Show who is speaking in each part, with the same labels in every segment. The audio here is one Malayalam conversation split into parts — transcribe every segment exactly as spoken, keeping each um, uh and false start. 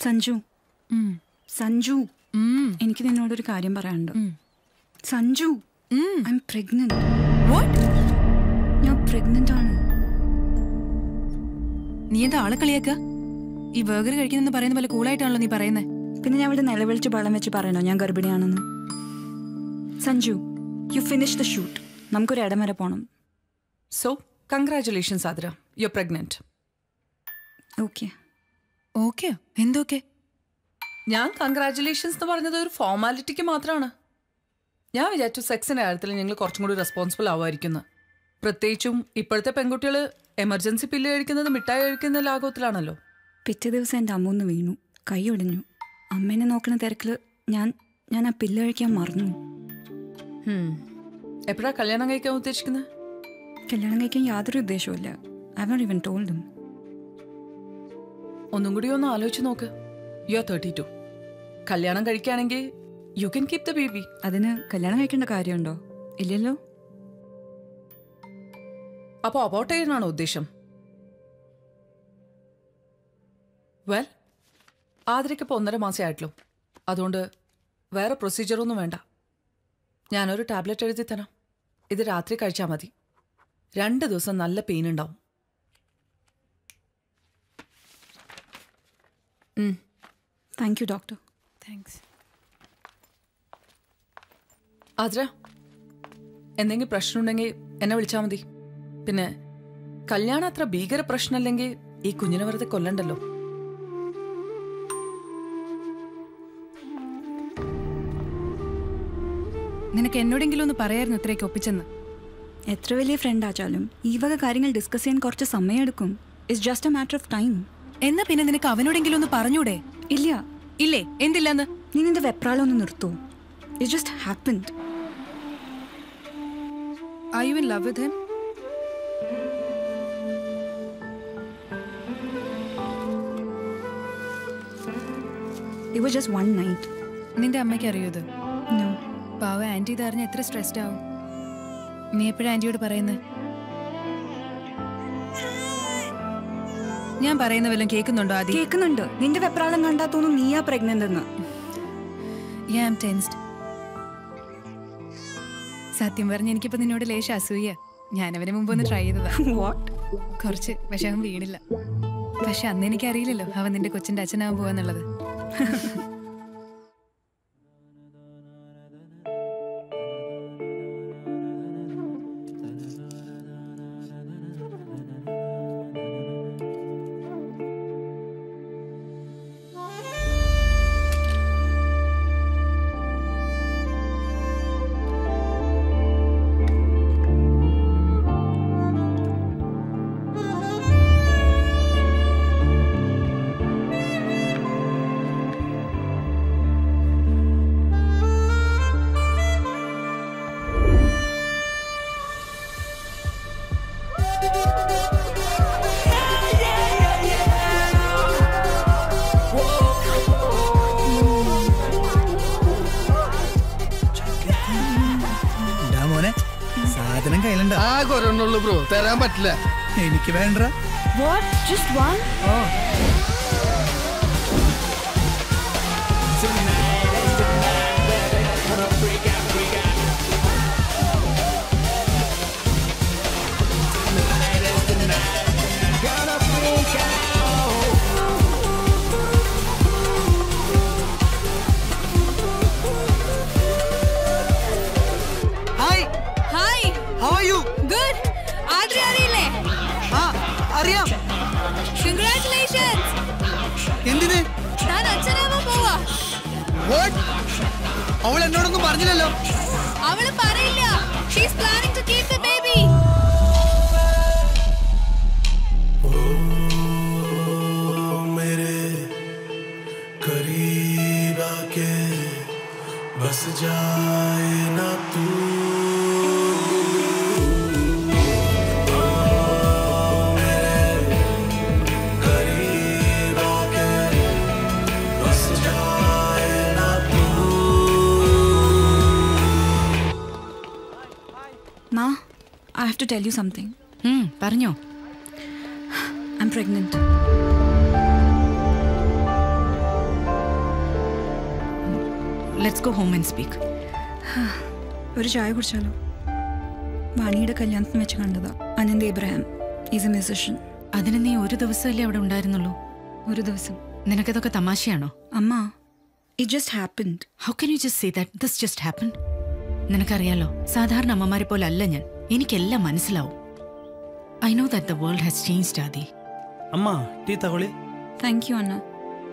Speaker 1: സഞ്ജു സഞ്ജു എനിക്ക് നിന്നോടൊരു കാര്യം പറയാനുണ്ട്. Sanju, I am pregnant. ഞാൻ പ്രഗ്നന്റ് ആണ്.
Speaker 2: നീ എന്താ ആളെ കളിയാക്ക? ഈ ബർഗർ കഴിക്കുന്നെന്ന് പറയുന്ന പോലെ കൂളായിട്ടാണല്ലോ നീ പറയുന്നത്.
Speaker 1: പിന്നെ ഞാൻ ഇവിടെ നിലവിളിച്ച് ബളം വെച്ച് പറയണോ ഞാൻ ഗർഭിണിയാണെന്ന്? Sanju, you finish the shoot. നമുക്കൊരു ഇടം വരെ പോണം.
Speaker 3: So congratulations Athira, you are pregnant.
Speaker 1: Okay
Speaker 2: okay എന്തൊക്കെ?
Speaker 3: ഞാൻ കൺഗ്രാറ്റുലേഷൻസ് എന്ന് പറഞ്ഞത് ഒരു ഫോർമാലിറ്റിക്ക് മാത്രമാണ്. ഞാൻ വിചാരിച്ചു സെക്സിന്റെ കാര്യത്തിൽ ഞങ്ങൾ കുറച്ചും കൂടി റെസ്പോൺസിബിൾ ആവുമായിരിക്കുന്നു. പ്രത്യേകിച്ചും ഇപ്പോഴത്തെ പെൺകുട്ടികൾ എമർജൻസി പില്ല് കഴിക്കുന്നത് മിഠായി കഴിക്കുന്ന ലാഘവത്തിലാണല്ലോ.
Speaker 1: പിറ്റേ ദിവസം എൻ്റെ അമ്മൂന്ന് വീണു, കൈ ഒടിഞ്ഞു. അമ്മേനെ നോക്കുന്ന തിരക്കിൽ ഞാൻ ഞാൻ ആ പില്ല് കഴിക്കാൻ മറന്നു.
Speaker 3: എപ്പോഴാ കല്യാണം കഴിക്കാൻ ഉദ്ദേശിക്കുന്നത്?
Speaker 1: കല്യാണം കഴിക്കാൻ യാതൊരു ഉദ്ദേശവുമില്ല. I not even told him.
Speaker 3: ഒന്നും കൂടി ഒന്ന് ആലോചിച്ച് നോക്ക്. You are thirty two. കല്യാണം കഴിക്കുകയാണെങ്കിൽ you can keep the baby.
Speaker 1: അതിന് കല്യാണം കഴിക്കേണ്ട കാര്യമുണ്ടോ? ഇല്ലല്ലോ.
Speaker 3: അപ്പോൾ അബോർട്ട് ചെയ്യാനാണോ ഉദ്ദേശം? വെൽ, ആതിരയ്ക്കിപ്പോൾ ഒന്നര മാസമേ ആയിട്ടുള്ളൂ. അതുകൊണ്ട് വേറെ പ്രൊസീജിയറൊന്നും വേണ്ട. ഞാനൊരു ടാബ്ലറ്റ് എഴുതി തരാം. ഇത് രാത്രി കഴിച്ചാൽ മതി. രണ്ട് ദിവസം നല്ല പെയിൻ ഉണ്ടാവും.
Speaker 1: Thank you doctor.
Speaker 2: Thanks.
Speaker 3: Athira, എന്തെങ്കിലും പ്രശ്നമുണ്ടെങ്കിൽ എന്നെ വിളിച്ചാൽ മതി. പിന്നെ കല്യാണം അത്ര ഭീകര പ്രശ്നമല്ലെങ്കിൽ ഈ കുഞ്ഞിനെ വെറുതെ കൊല്ലണ്ടല്ലോ.
Speaker 2: നിനക്ക് എന്നോടെങ്കിലും ഒന്ന് പറയായിരുന്നു ഇത്രയൊക്കെ ഒപ്പിച്ചെന്ന്.
Speaker 1: എത്ര വലിയ ഫ്രണ്ട് ആച്ചാലും ഈ വക കാര്യങ്ങൾ ഡിസ്കസ് ചെയ്യാൻ കുറച്ച് സമയമെടുക്കും. It's just a matter of time.
Speaker 2: എന്നാ പിന്നെ നിനക്ക് അവനോടെങ്കിലും ഒന്ന് പറഞ്ഞൂടെ?
Speaker 1: ഇല്ല.
Speaker 2: ഇല്ലേ? എന്തില്ലെന്ന്?
Speaker 1: നീ നിന്റെ വെപ്രാളം ഒന്ന് നിർത്തൂ. It just happened.
Speaker 2: Are you in love with him?
Speaker 1: It was just one night.
Speaker 2: നിന്റെ അമ്മയ്ക്ക് അറിയോ ഇത്?
Speaker 1: No.
Speaker 2: പാവ ആന്റി ഇതറിഞ്ഞ എത്ര സ്ട്രെസ്ഡ് ആവും. നീ എപ്പോഴാ ആന്റിയോട് പറയുന്നത്? ഞാൻ പറയുന്ന വല്ലതും കേൾക്കുന്നുണ്ടോ? ആദ്യം
Speaker 1: കേൾക്കുന്നുണ്ട്. നിന്റെ വെപ്രാളം കണ്ടാ തോന്നും നീയാ പ്രഗ്നന്റ് എന്ന്.
Speaker 2: Yeah, I'm tensed. സത്യം പറഞ്ഞ എനിക്കിപ്പോ നിന്നോട് ലേശ അസൂയ. ഞാൻ അവന് മുമ്പ് ഒന്ന് ട്രൈ ചെയ്തതാ.
Speaker 1: What?
Speaker 2: കുറച്ച്. പക്ഷെ അവൻ വീണില്ല. പക്ഷെ അന്ന് എനിക്ക് അറിയില്ലല്ലോ അവൻ നിന്റെ കൊച്ചിന്റെ അച്ഛനാവാൻ പോവാന്നുള്ളത്.
Speaker 4: ബ്രോ തരാൻ പറ്റില്ല. എനിക്ക് വേണ്ട.
Speaker 1: What? Just one?
Speaker 4: Oh. അവൾ എന്നോടൊന്നും പറഞ്ഞില്ലല്ലോ.
Speaker 2: അവള് പറയില്ല. She's planning to keep the baby.
Speaker 5: मेरे करीब आके बस जाए ना तू.
Speaker 1: Ma, I have to tell you something.
Speaker 2: Hmm, പറഞ്ഞോ.
Speaker 1: I'm pregnant.
Speaker 6: Let's go home and speak.
Speaker 1: ഒരു ചായ കുടിച്ചാലോ? വാണിയുടെ കല്യാണത്തിന് വെച്ച് കണ്ടതാ. Ananth Ibrahim is a musician.
Speaker 6: അതിന് നീ ഒരു ദിവസമല്ലേ അവിടെ ഉണ്ടായിരുന്നുള്ളൂ?
Speaker 1: ഒരു ദിവസം.
Speaker 6: നിനക്കതൊക്കെ തമാശയാണോ?
Speaker 1: അമ്മ, it just happened.
Speaker 6: How can you just say that this just happen? നിനക്കറിയാലോ, സാധാരണ അമ്മമാരെ പോലെ അല്ല ഞാൻ. എനിക്കെല്ലാം മനസ്സിലാവും. I know that the world has changed Adi.
Speaker 7: അമ്മ ടീ തകൊളി.
Speaker 1: താങ്ക് യു അണ്ണ.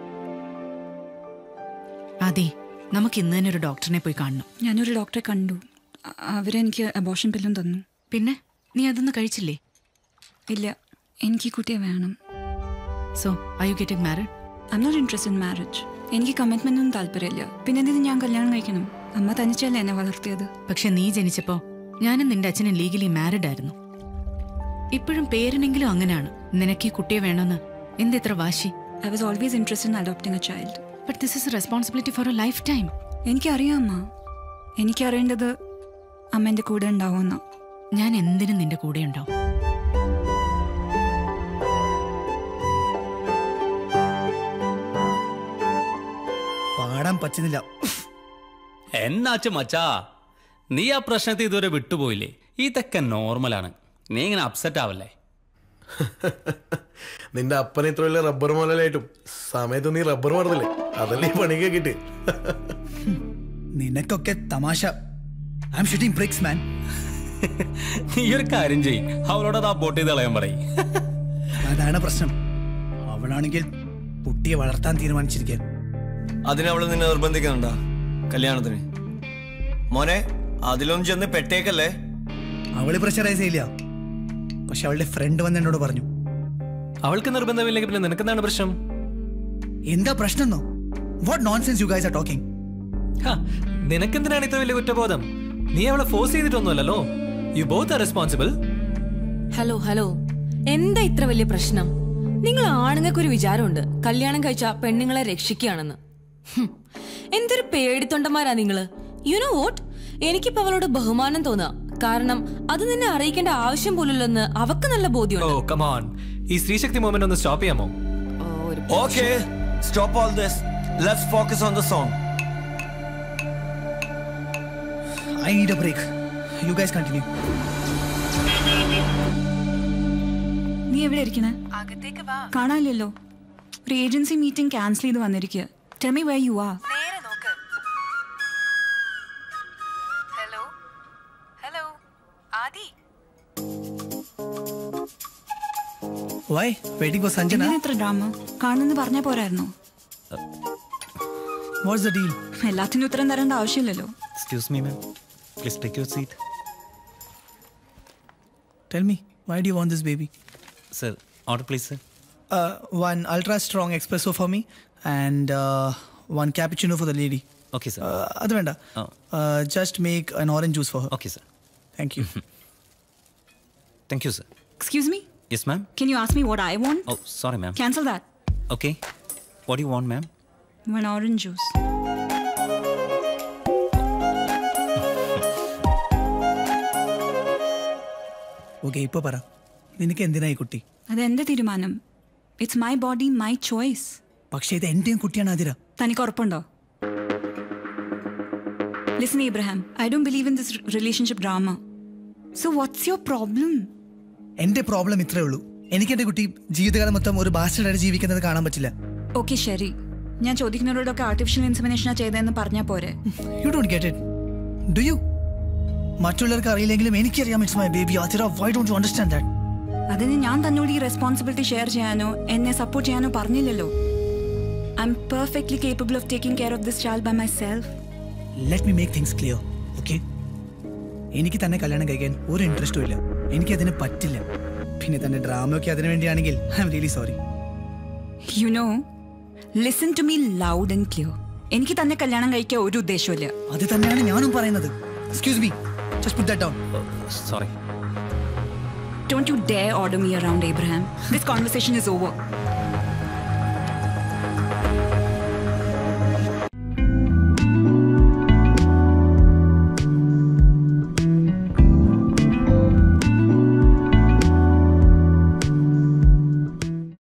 Speaker 6: ആദി, നമുക്ക് ഇന്ന് തന്നെ ഒരു ഡോക്ടറിനെ പോയി കാണണം.
Speaker 1: ഞാനൊരു ഡോക്ടറെ കണ്ടു. അ- അവരെനിക്ക് അബോർഷൻ പില്ലും തന്നു.
Speaker 6: പിന്നെ നീ അതൊന്നും കഴിച്ചില്ലേ?
Speaker 1: ഇല്ല, എനിക്ക് ഈ കുട്ടിയെ വേണം.
Speaker 6: So are you getting married?
Speaker 1: I am not interested in marriage. എനിക്ക് കമ്മിറ്റ്മെന്റ് ഒന്നും താല്പര്യമില്ല. പിന്നെ എന്തിനും ഞാൻ കല്യാണം കഴിക്കണം? അമ്മ തനിച്ചല്ലേ എന്നെ വളർത്തിയത്.
Speaker 6: പക്ഷെ നീ ജനിച്ചപ്പോ ഞാനും നിന്റെ അച്ഛനും ലീഗലി മാരിഡ് ആയിരുന്നു. ഇപ്പോഴും പേരിനെങ്കിലും അങ്ങനെയാണ്. നിനക്ക് ഈ കുട്ടിയെ വേണമെന്ന് എന്തെത്ര വാശി?
Speaker 1: I was always interested in adopting a child.
Speaker 6: But this is a responsibility for a life time.
Speaker 1: എനിക്കറിയാം അമ്മ. എനിക്കറിയേണ്ടത് അമ്മ എൻ്റെ കൂടെ ഉണ്ടാവുമെന്ന.
Speaker 6: ഞാൻ എന്തിനും നിന്റെ കൂടെ ഉണ്ടാവും.
Speaker 4: പാടാൻ പറ്റുന്നില്ല.
Speaker 7: എന്നാച്ച മച്ചാ, നീ ആ പ്രശ്നത്തെ ഇതുവരെ വിട്ടുപോയില്ലേ? ഇതൊക്കെ നോർമലാണ്. നീ ഇങ്ങനെ അപ്സെറ്റ് ആവല്ലേ.
Speaker 5: നിന്റെ അപ്പനെ ഇത്ര വലിയ റബ്ബർ മോലായിട്ടും സമയത്ത് നീ റബ്ബർ മറന്നില്ലേ? അതല്ലേ ഈ പണിക്ക് കിട്ടി.
Speaker 4: നിനക്കൊക്കെ തമാശ. I am shooting bricks man.
Speaker 7: നീ ഒരു കാര്യം ചെയ്യ്, അവളോട് അത് അബോട്ട് ചെയ്ത് കളയാൻ പറയും.
Speaker 4: അതാണ് പ്രശ്നം. അവളാണെങ്കിൽ കുട്ടിയെ വളർത്താൻ തീരുമാനിച്ചിരിക്കാൻ.
Speaker 8: അതിനവള് നിന്നെ നിർബന്ധിക്കുന്നുണ്ടാ കല്യാണത്തിന്? മോനെ, അതിലൊന്നും ചെന്ന് പെട്ടേക്കല്ലേ.
Speaker 4: അവള് പ്രഷറൈസ് ചെയ്യില്ല. പക്ഷെ അവളുടെ ഫ്രണ്ട് വന്ന് എന്നോട് പറഞ്ഞു.
Speaker 7: അവൾക്ക് നിർബന്ധമില്ലെങ്കിൽ പിന്നെ നിനക്കെന്താണ് പ്രശ്നം?
Speaker 4: എന്താ പ്രശ്നം എന്നോ? What nonsense you guys are talking.
Speaker 7: നിനക്കെന്തിനാണ് ഇത്ര വലിയ കുറ്റബോധം? നീ അവളെ ഫോഴ്സ് ചെയ്തിട്ടൊന്നുമല്ലല്ലോ. You both are responsible.
Speaker 9: Hello hello, എന്താ ഇത്ര വലിയ പ്രശ്നം? നിങ്ങൾ ആണുങ്ങൾക്കൊരു വിചാരമുണ്ട് കല്യാണം കഴിച്ച പെണ്ണുങ്ങളെ രക്ഷിക്കുകയാണെന്ന്. ഹും, എന്തൊരു പേടിത്തൊണ്ടന്മാരാ നിങ്ങള്. യു നോ വോട്ട്, എനിക്കിപ്പോ അവളോട് ബഹുമാനം തോന്നാ. കാരണം അത് നിന്നെ അറിയിക്കേണ്ട ആവശ്യം പോലുള്ളെന്ന് അവക്ക് നല്ല ബോധ്യമുണ്ട്.
Speaker 7: ഓ കം ഓൺ, ഈ സ്ത്രീശക്തി മൂവ്മെന്റ് ഒന്ന് സ്റ്റോപ്പ് ചെയ്യാമോ?
Speaker 8: Okay, stop all this. Let's focus on the song.
Speaker 4: I need a break. You guys continue.
Speaker 1: നീ എവിടെ ഇരിക്കണേ? കാണാനില്ലല്ലോ. ഒരു ഏജൻസി മീറ്റിംഗ് ക്യാൻസൽ ചെയ്ത് വന്നിരിക്കുക. Tell me where you are.
Speaker 2: Hello hello Adi.
Speaker 4: Why? Waiting for Sanjana?
Speaker 1: എന്തിനാ ഇത്ര ഡ്രാമ? കാണുന്നെന്ന് പറഞ്ഞാൽ പോരായിരുന്നോ?
Speaker 4: What's the deal?
Speaker 1: എല്ലാത്തിനും ഉത്തരം തരേണ്ട ആവശ്യമില്ലല്ലോ.
Speaker 7: Excuse me, ma'am. Please take your seat.
Speaker 4: Tell me, why do you want this baby?
Speaker 7: Sir, order please, sir.
Speaker 4: Uh, one ultra strong espresso for me and uh, one cappuccino for the lady.
Speaker 7: Okay, sir.
Speaker 4: Uh, adu venda.
Speaker 7: Oh.
Speaker 4: Uh, just make an orange juice for her.
Speaker 7: Okay, sir.
Speaker 4: Thank you.
Speaker 7: Thank you, sir.
Speaker 1: Excuse me?
Speaker 7: Yes, ma'am.
Speaker 1: Can you ask me what I want?
Speaker 7: Oh, sorry, ma'am.
Speaker 1: Cancel that.
Speaker 7: Okay. What do you want, ma'am?
Speaker 1: One orange juice.
Speaker 4: Okay, ഇപ്പൊ പറ, നിനക്ക് എന്തിനാ ഈ കുട്ടി?
Speaker 1: അതെന്റെ തീരുമാനം. It's my body, my choice.
Speaker 4: പക്ഷേ ഇത് എന്റെയും കുട്ടിയാണ് ആതിര.
Speaker 1: തനിക്ക് ഉറപ്പുണ്ടോ? Listen, Abraham, I don't believe in this relationship drama. So what's your problem?
Speaker 4: എന്റെ പ്രോബ്ലം ഇത്രേ ഉള്ളൂ. എനിക്ക് എന്റെ കുട്ടി ജീവിതകാലം മൊത്തം ഒരു ബാസ്റ്റർഡായിട്ട് ജീവിക്കുന്നത് കാണാൻ പറ്റില്ല.
Speaker 1: ഓക്കെ ശരി, ഞാൻ ചോദിക്കുന്നവരോടൊക്കെ ആർട്ടിഫിഷ്യൽ ഇൻസെമിനേഷനാ ചെയ്തതെന്ന് പറഞ്ഞാൽ പോരെ?
Speaker 4: You don't get it. Do you? മറ്റുള്ളവർക്ക് അറിയില്ലെങ്കിലും എനിക്കറിയാം it's my baby Athira. Why don't you understand that?
Speaker 1: അതിന് ഞാൻ തന്നോട് ഈ റെസ്പോൺസിബിലിറ്റി ഷെയർ ചെയ്യാനോ എന്നെ സപ്പോർട്ട് ചെയ്യാനോ പറഞ്ഞില്ലല്ലോ. I am perfectly capable of taking care of this child by myself.
Speaker 4: Let me make things clear, okay? എനിക്ക് തന്നെ കല്യാണം കഴിക്കാൻ ഒരു ഇൻട്രസ്റ്റും ഇല്ല. എനിക്കതിന് പറ്റില്ല. പിന്നെ തന്നെ ഡ്രാമയൊക്കെ അതിനു വേണ്ടിയാണെങ്കിൽ I am really sorry.
Speaker 1: You know, listen to me loud and clear. എനിക്ക് തന്നെ കല്യാണം കഴിക്കാൻ ഒരു ഉദ്ദേശമില്ല.
Speaker 4: അത് തന്നെയാണ് ഞാനും പറയുന്നത്. Excuse me, just put that down.
Speaker 7: Oh, sorry.
Speaker 1: Don't you dare order me around, Abraham. This conversation is over.